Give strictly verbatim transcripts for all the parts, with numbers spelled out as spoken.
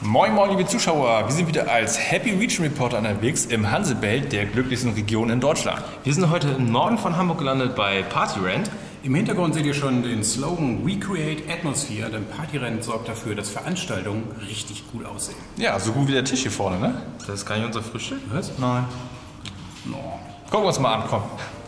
Moin moin liebe Zuschauer, wir sind wieder als Happy Region Reporter unterwegs im Hansebelt, der glücklichsten Region in Deutschland. Wir sind heute im Norden von Hamburg gelandet bei Partyrent. Im Hintergrund seht ihr schon den Slogan We Create Atmosphere, denn Partyrent sorgt dafür, dass Veranstaltungen richtig gut aussehen. Ja, so gut wie der Tisch hier vorne, ne? Das ist gar nicht unser Frühstück? Was? Nein. No. Gucken wir uns mal an, komm.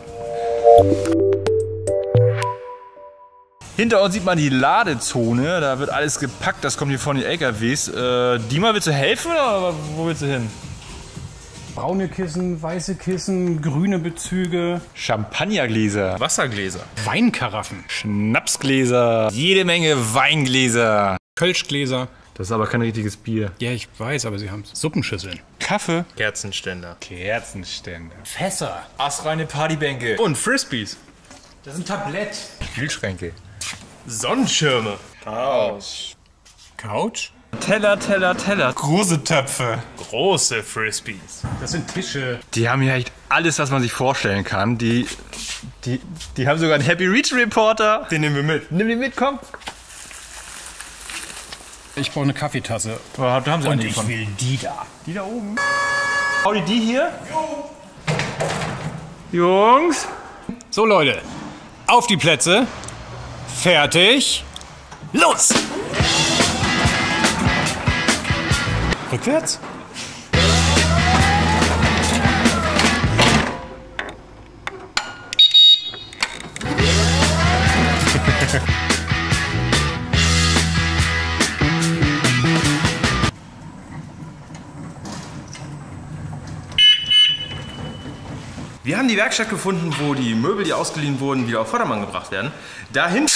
Hinter uns sieht man die Ladezone, da wird alles gepackt, das kommt hier von den L K Ws. Äh, Dima, willst du helfen oder wo willst du hin? Braune Kissen, weiße Kissen, grüne Bezüge, Champagnergläser, Wassergläser, Weinkaraffen, Schnapsgläser, jede Menge Weingläser, Kölschgläser. Das ist aber kein richtiges Bier. Ja, ich weiß, aber sie haben Suppenschüsseln. Kaffee, Kerzenständer, Kerzenständer, Fässer astreine Partybänke und Frisbees. Das ist ein Tablett. Kühlschränke, Sonnenschirme, Couch, Couch. Teller, Teller, Teller, große Töpfe, große Frisbees. Das sind Tische. Die haben hier echt alles, was man sich vorstellen kann. Die, die, die haben sogar einen Happy Region Reporter. Den nehmen wir mit. Nimm den mit, komm. Ich brauche eine Kaffeetasse. Oh, da haben sie Und eine ich von. will die da. Die da oben. Audi, die hier? Jo. Jungs. So Leute, auf die Plätze. Fertig. Los! Rückwärts? Wir haben die Werkstatt gefunden, wo die Möbel, die ausgeliehen wurden, wieder auf Vordermann gebracht werden. Dahin.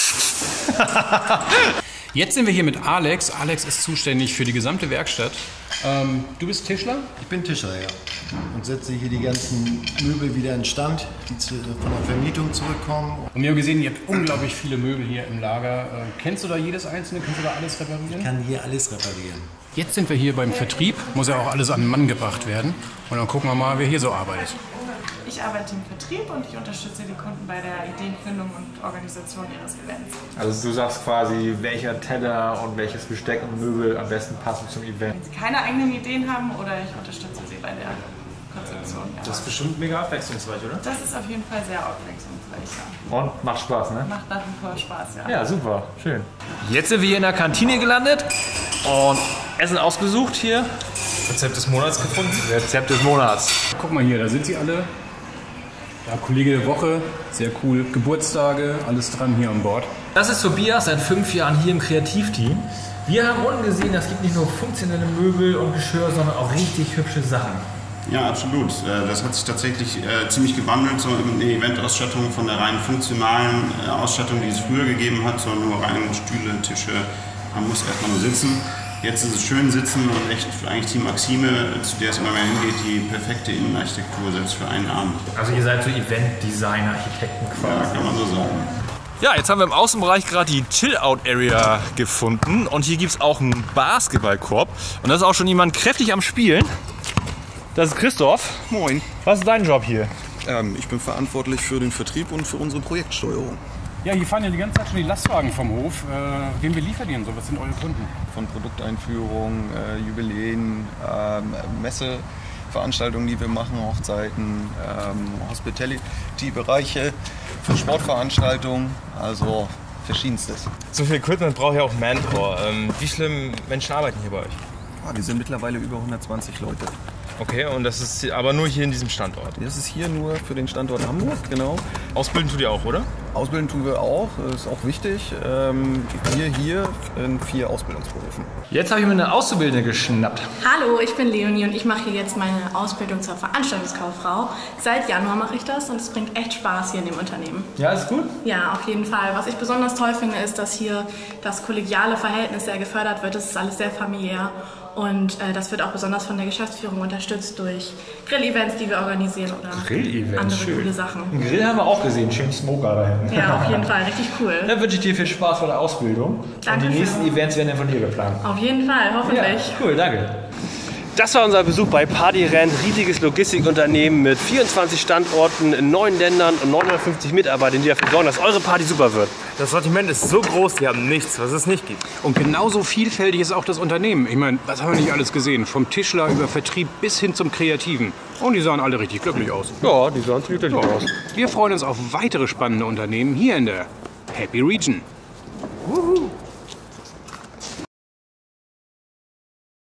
Jetzt sind wir hier mit Alex. Alex ist zuständig für die gesamte Werkstatt. Ähm, du bist Tischler? Ich bin Tischler, ja. Und setze hier die ganzen Möbel wieder in Stand, die zu, von der Vermietung zurückkommen. Und wir haben gesehen, ihr habt unglaublich viele Möbel hier im Lager. Äh, kennst du da jedes einzelne? Kannst du da alles reparieren? Ich kann hier alles reparieren. Jetzt sind wir hier beim Vertrieb. Muss ja auch alles an den Mann gebracht werden. Und dann gucken wir mal, wer hier so arbeitet. Ich arbeite im Vertrieb und ich unterstütze die Kunden bei der Ideenfindung und Organisation ihres Events. Also du sagst quasi, welcher Teller und welches Besteck und Möbel am besten passen zum Event. Wenn Sie keine eigenen Ideen haben oder ich unterstütze Sie bei der Konzeption. Ja. Das ist bestimmt mega abwechslungsreich, oder? Das ist auf jeden Fall sehr abwechslungsreich. Ja. Und macht Spaß, ne? Macht nach wie vor Spaß, ja. Ja, super, schön. Jetzt sind wir hier in der Kantine gelandet und Essen ausgesucht hier. Rezept des Monats gefunden. Rezept des Monats. Guck mal hier, da sind sie alle. Ja, Kollege der Woche, sehr cool. Geburtstage, alles dran hier an Bord. Das ist Tobias, seit fünf Jahren hier im Kreativteam. Wir haben unten gesehen, es gibt nicht nur funktionelle Möbel und Geschirr, sondern auch richtig hübsche Sachen. Ja, absolut. Das hat sich tatsächlich ziemlich gewandelt, so in der Eventausstattung von der rein funktionalen Ausstattung, die es früher gegeben hat, so nur rein Stühle, Tische, man muss erstmal nur sitzen. Jetzt ist es schön sitzen und echt eigentlich die Maxime, zu der es immer mehr hingeht, die perfekte Innenarchitektur, selbst für einen Abend. Also ihr seid so Event-Designer, Architekten quasi. Ja, kann man so sagen. Ja, jetzt haben wir im Außenbereich gerade die Chill-Out-Area gefunden und hier gibt es auch einen Basketballkorb und da ist auch schon jemand kräftig am Spielen. Das ist Christoph. Moin. Was ist dein Job hier? Ähm, ich bin verantwortlich für den Vertrieb und für unsere Projektsteuerung. Ja, hier fahren ja die ganze Zeit schon die Lastwagen vom Hof. Äh, wem beliefert ihr denn so? Was sind eure Kunden? Von Produkteinführungen, äh, Jubiläen, ähm, Messeveranstaltungen, die wir machen, Hochzeiten, ähm, Hospitality-Bereiche, für Sportveranstaltungen, also verschiedenstes. So viel Equipment braucht ja auch Manpower. Ähm, wie viele Menschen arbeiten hier bei euch? Ah, wir sind mittlerweile über hundertzwanzig Leute. Okay, und das ist aber nur hier in diesem Standort. Das ist hier nur für den Standort Hamburg, genau. Ausbilden tut ihr auch, oder? Ausbilden tun wir auch, das ist auch wichtig. Ähm, wir hier in vier Ausbildungsberufen. Jetzt habe ich mir eine Auszubildende geschnappt. Hallo, ich bin Leonie und ich mache hier jetzt meine Ausbildung zur Veranstaltungskauffrau. Seit Januar mache ich das und es bringt echt Spaß hier in dem Unternehmen. Ja, ist gut? Ja, auf jeden Fall. Was ich besonders toll finde, ist, dass hier das kollegiale Verhältnis sehr gefördert wird. Das ist alles sehr familiär. Und äh, das wird auch besonders von der Geschäftsführung unterstützt durch Grill-Events, die wir organisieren oder Grill-Events, andere schön. coole Sachen. Einen Grill haben wir auch gesehen, schön Smoker da hinten. Ja, auf jeden Fall, richtig cool. Dann wünsche ich dir viel Spaß bei der Ausbildung. Danke und die schön. nächsten Events werden dann von dir geplant. Auf jeden Fall, hoffentlich. Ja, cool, danke. Das war unser Besuch bei Partyrent, riesiges Logistikunternehmen mit vierundzwanzig Standorten in neun Ländern und neunhundertfünfzig Mitarbeitern, die dafür sorgen, dass eure Party super wird. Das Sortiment ist so groß, die haben nichts, was es nicht gibt. Und genauso vielfältig ist auch das Unternehmen. Ich meine, was haben wir nicht alles gesehen? Vom Tischler über Vertrieb bis hin zum Kreativen. Und die sahen alle richtig glücklich aus. Ja, die sahen ziemlich glücklich aus. Wir freuen uns auf weitere spannende Unternehmen hier in der Happy Region. Wuhu.